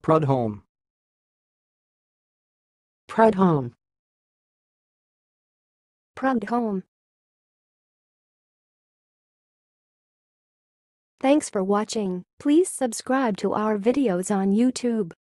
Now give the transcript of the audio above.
Prudhomme. Prudhomme. Prudhomme. Thanks for watching. Please subscribe to our videos on YouTube.